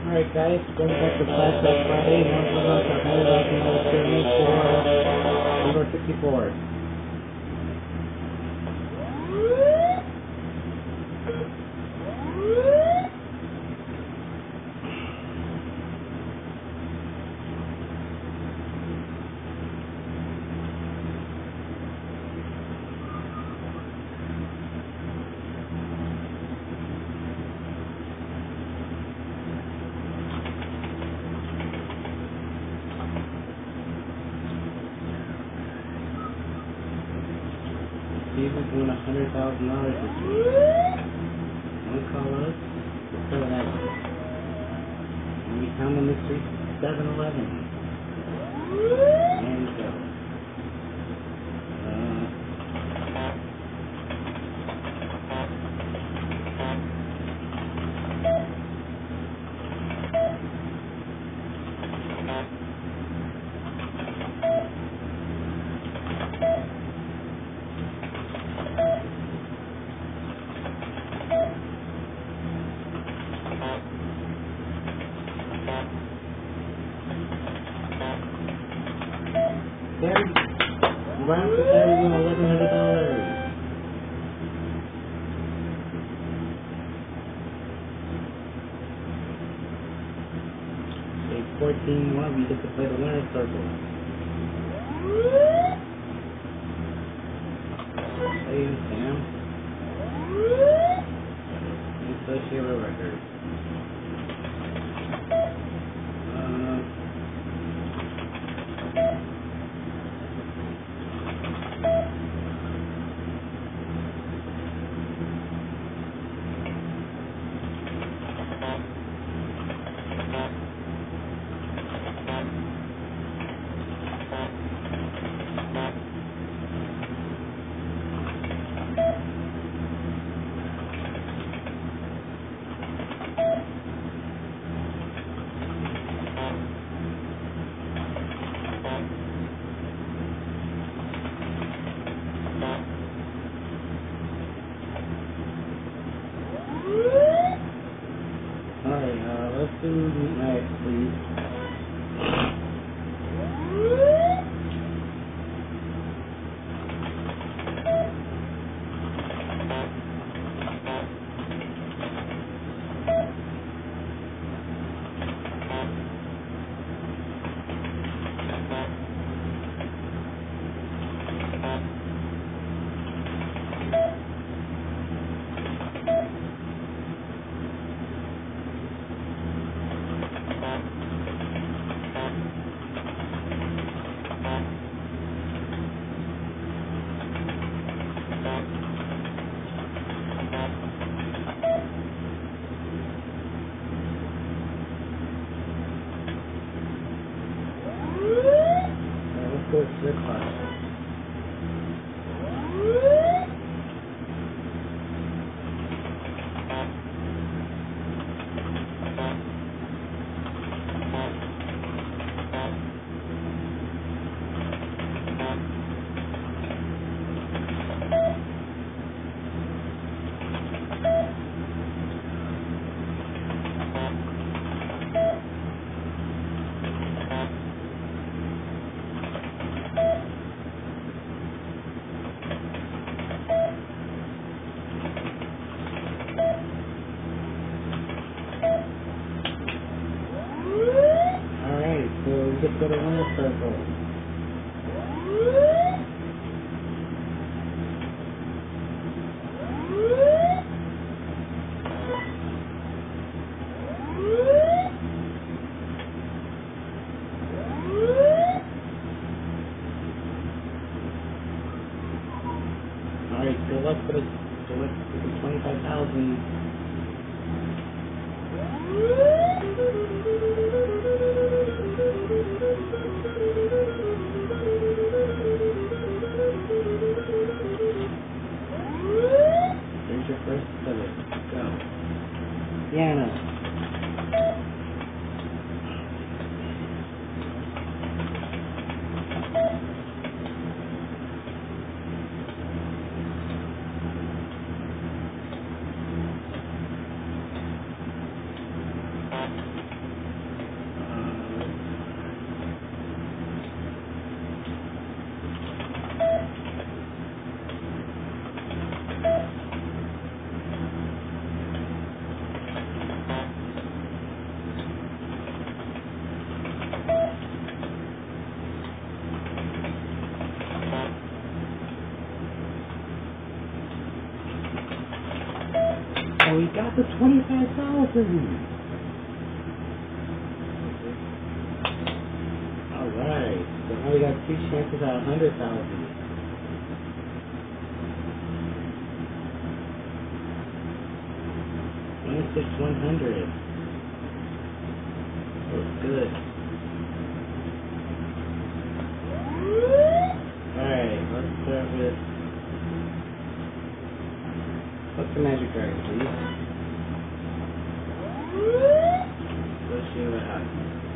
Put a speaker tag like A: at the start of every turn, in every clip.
A: Alright guys, going back to Flashback Friday, now we're going to $100,000 tournament for Number 64. Steven's won $100,000 this week. One call out, for that. And we count them this week, 7-11. And go. Gary, round to 30 win $1,100. Stage 14 1, we get to play the winner's circle. Hey, Sam. Associated record. Alright, let's do next, please. Let's go to the class. Just go to winner's circle. Alright, so let's put it 25,000. got the 25,000. Alright, so now we got 2 chances at 100,000. 100. Looks good. Alright, let's start with... What's the magic card, please? Let's see what happens.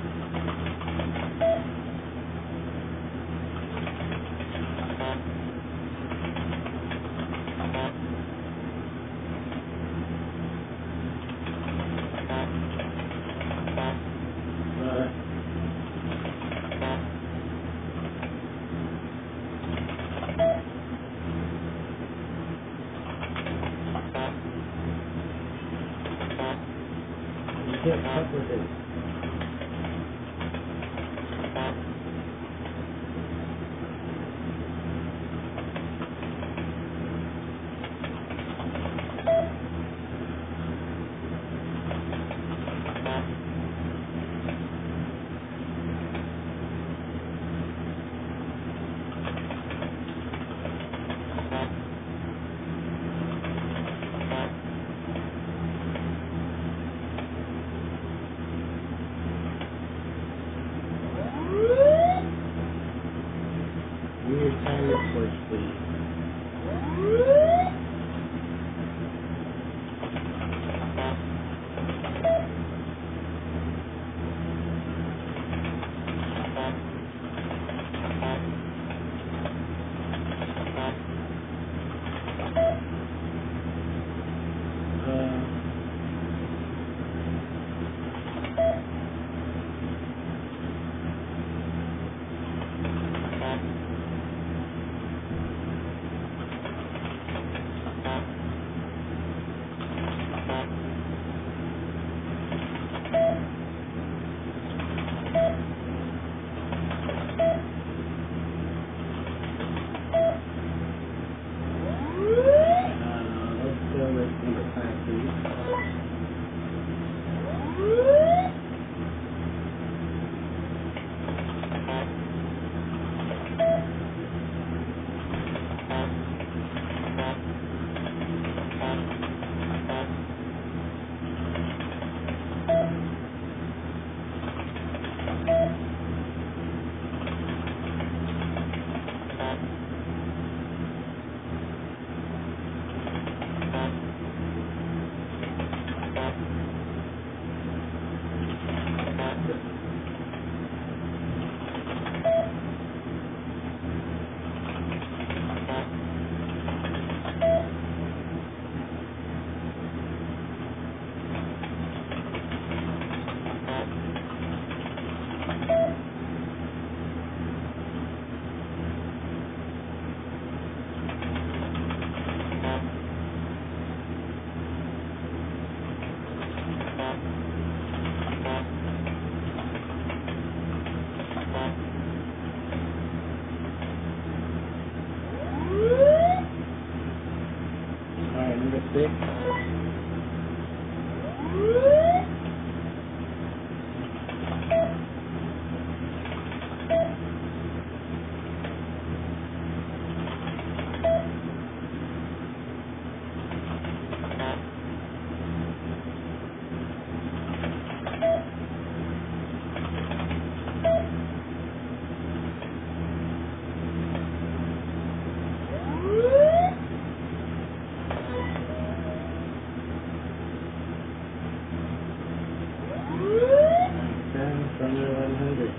A: Get up with it. Weird tire torch, please. Let's go with number 5, please. Alright, number 6. From your 100.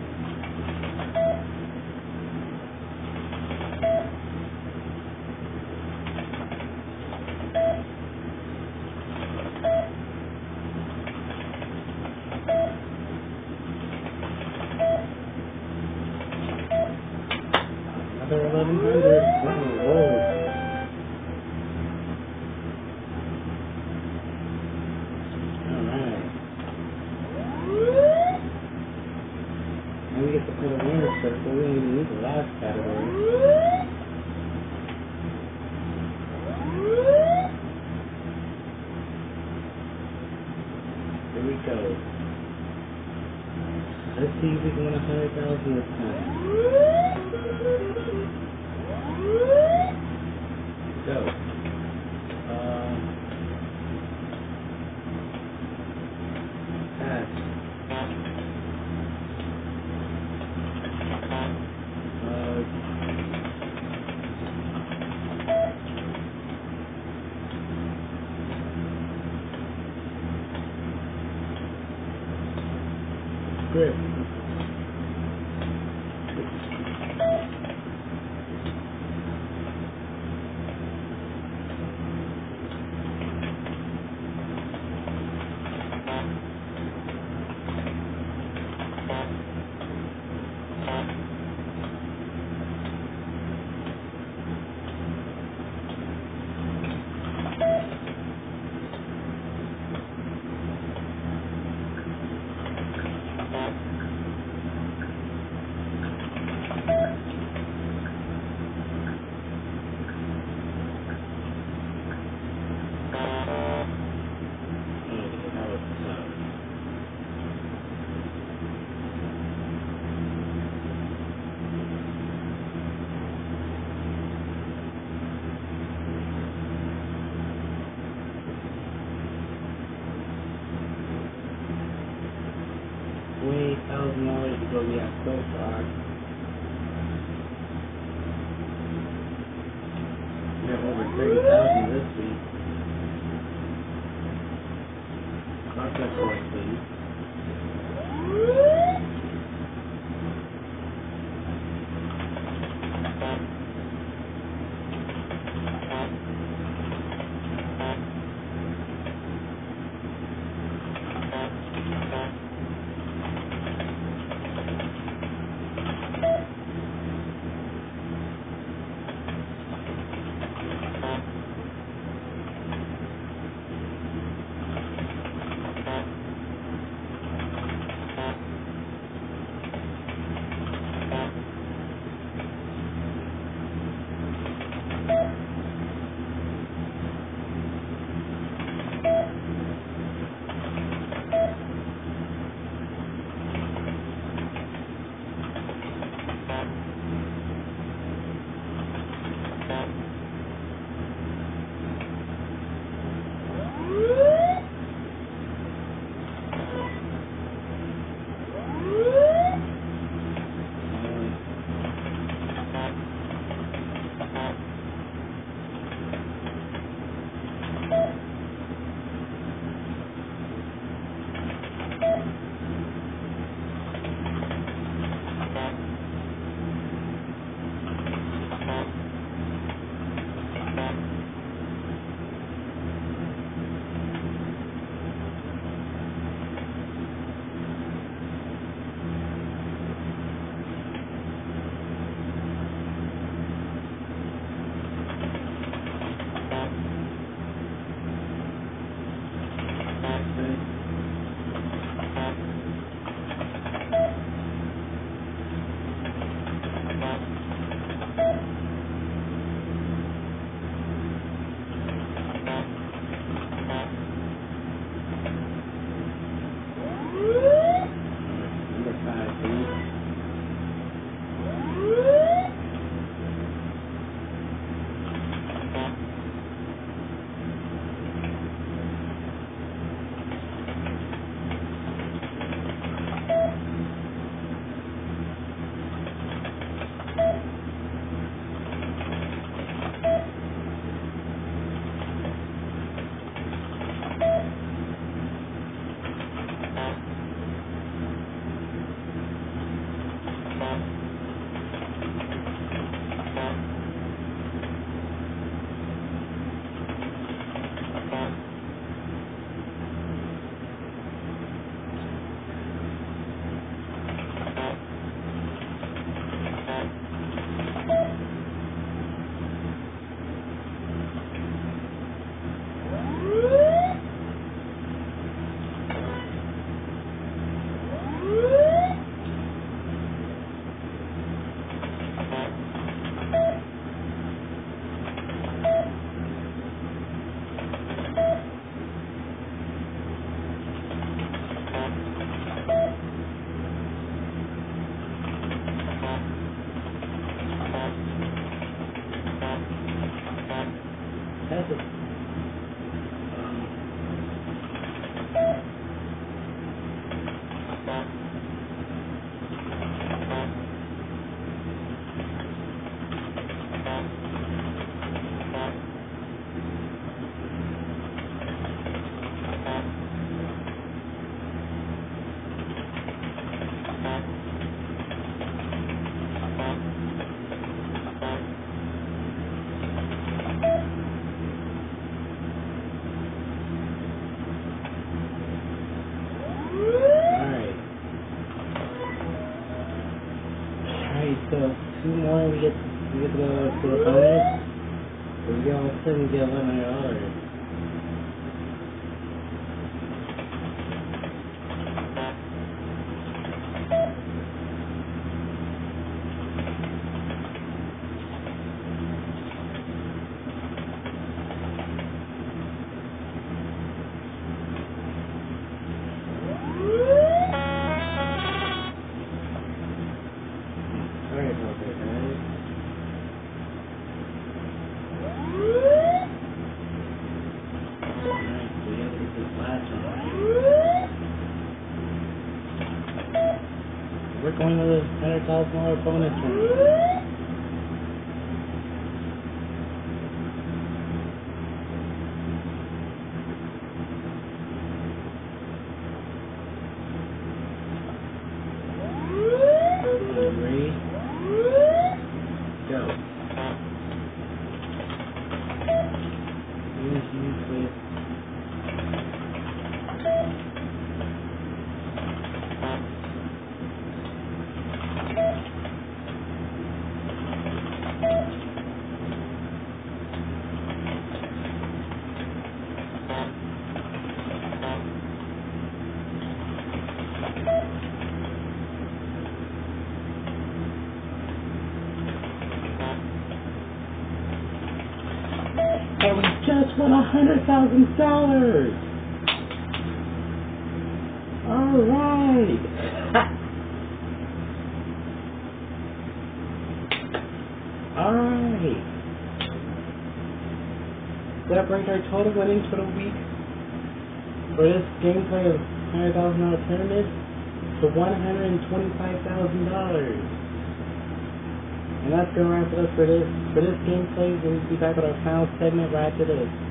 A: Another 1100. Whoa. Alright. Now we get to put a winner circle. We don't even need the last category. Here we go. Let's see if we can win 100,000 this time. Go. Pass. Grip. $28,000 is what we have so far. We have over 30,000 this week. Cross that course, please. to 2 more and we get to go to the bonus. We get all of a sudden get $1,100. Sorry about that, guys. Alright, so we gotta get this last one right. We're going to the $100,000 bonus round. Ready? Go. Use, please. And we just won $100,000! Alright! Alright! That brings our total winnings for the week for this gameplay of $100,000 pyramid to $125,000. And that's gonna wrap it up for this gameplay. We'll be back with our final segment right after this.